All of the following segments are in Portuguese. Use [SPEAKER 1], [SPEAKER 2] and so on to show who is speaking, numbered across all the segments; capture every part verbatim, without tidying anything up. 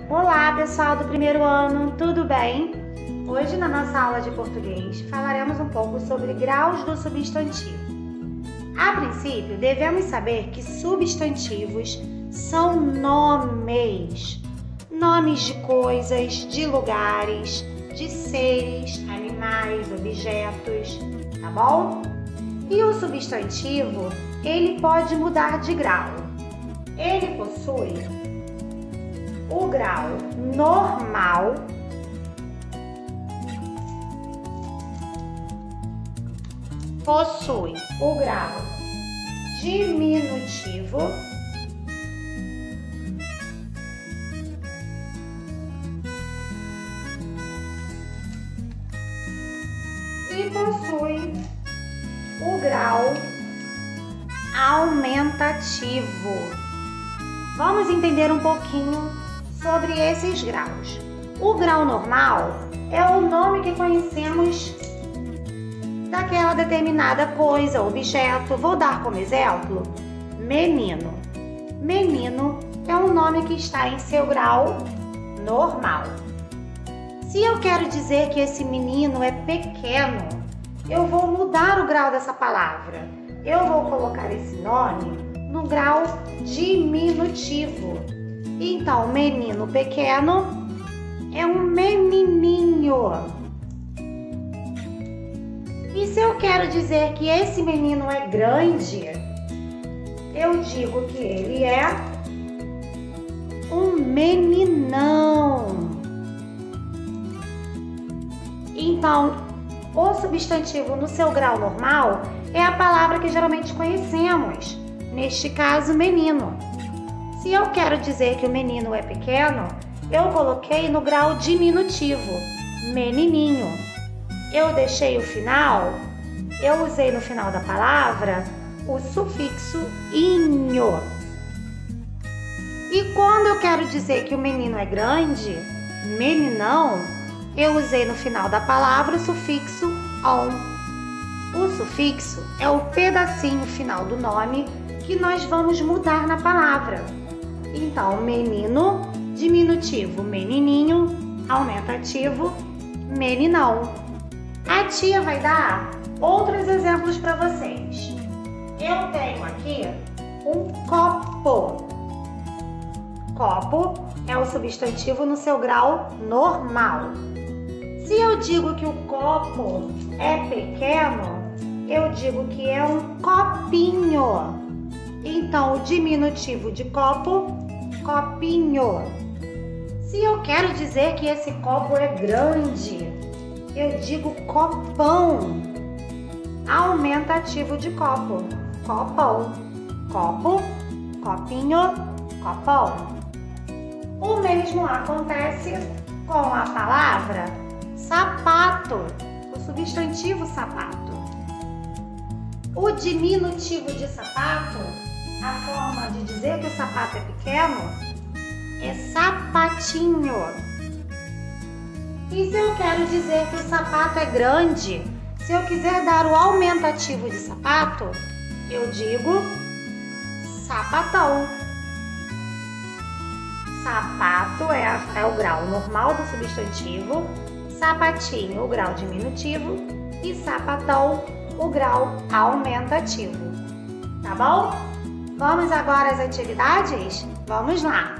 [SPEAKER 1] Olá, pessoal do primeiro ano, tudo bem? Hoje, na nossa aula de português, falaremos um pouco sobre graus do substantivo. A princípio, devemos saber que substantivos são nomes, nomes de coisas, de lugares, de seres, animais, objetos, tá bom? E o substantivo, ele pode mudar de grau. Ele possui o grau normal, possui o grau diminutivo e possui o grau aumentativo. Vamos entender um pouquinho sobre esses graus. O grau normal é o nome que conhecemos daquela determinada coisa, objeto. Vou dar como exemplo, menino. Menino é um nome que está em seu grau normal. Se eu quero dizer que esse menino é pequeno, eu vou mudar o grau dessa palavra. Eu vou colocar esse nome no grau diminutivo. Então, menino pequeno é um menininho. E se eu quero dizer que esse menino é grande, eu digo que ele é um meninão. Então, o substantivo no seu grau normal é a palavra que geralmente conhecemos. Neste caso, menino. Se eu quero dizer que o menino é pequeno, eu coloquei no grau diminutivo, menininho. Eu deixei o final, eu usei no final da palavra o sufixo inho. E quando eu quero dizer que o menino é grande, meninão, eu usei no final da palavra o sufixo on. O sufixo é o pedacinho final do nome que nós vamos mudar na palavra. Então, menino, diminutivo, menininho, aumentativo, meninão. A tia vai dar outros exemplos para vocês. Eu tenho aqui um copo. Copo é o substantivo no seu grau normal. Se eu digo que o copo é pequeno, eu digo que é um copinho. Então, o diminutivo de copo, copinho. Se eu quero dizer que esse copo é grande, eu digo copão. Aumentativo de copo, copão. Copo, copinho, copão. O mesmo acontece com a palavra sapato, o substantivo sapato. O diminutivo de sapato, a forma de dizer que o sapato é pequeno, é sapatinho. E se eu quero dizer que o sapato é grande, se eu quiser dar o aumentativo de sapato, eu digo sapatão. Sapato é, a, é o grau normal do substantivo, sapatinho o grau diminutivo e sapatão o grau aumentativo. Tá bom? Vamos agora às atividades? Vamos lá!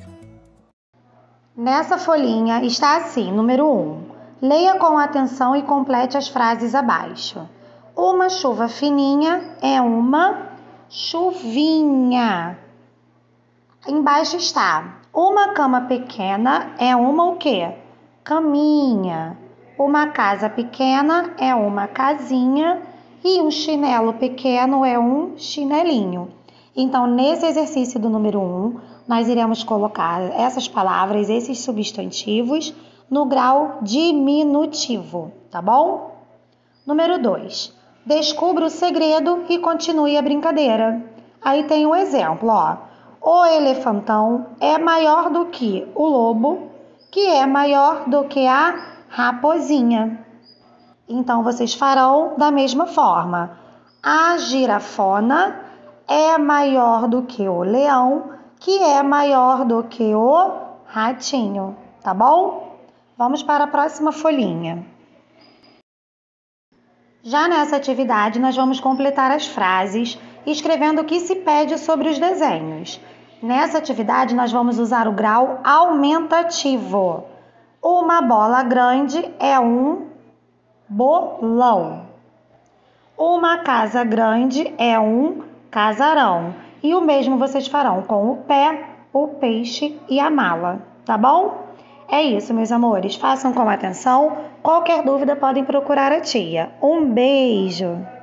[SPEAKER 1] Nessa folhinha está assim, número um. Leia com atenção e complete as frases abaixo. Uma chuva fininha é uma chuvinha. Embaixo está. Uma cama pequena é uma o quê? Caminha. Uma casa pequena é uma casinha e um chinelo pequeno é um chinelinho. Então, nesse exercício do número um, nós iremos colocar essas palavras, esses substantivos, no grau diminutivo, tá bom? Número dois. Descubra o segredo e continue a brincadeira. Aí tem um exemplo, ó. O elefantão é maior do que o lobo, que é maior do que a raposinha. Então, vocês farão da mesma forma. A girafona é maior do que o leão, que é maior do que o ratinho, tá bom? Vamos para a próxima folhinha. Já nessa atividade, nós vamos completar as frases escrevendo o que se pede sobre os desenhos. Nessa atividade, nós vamos usar o grau aumentativo. Uma bola grande é um bolão. Uma casa grande é um casarão. E o mesmo vocês farão com o pé, o peixe e a mala, tá bom? É isso, meus amores. Façam com atenção. Qualquer dúvida podem procurar a tia. Um beijo!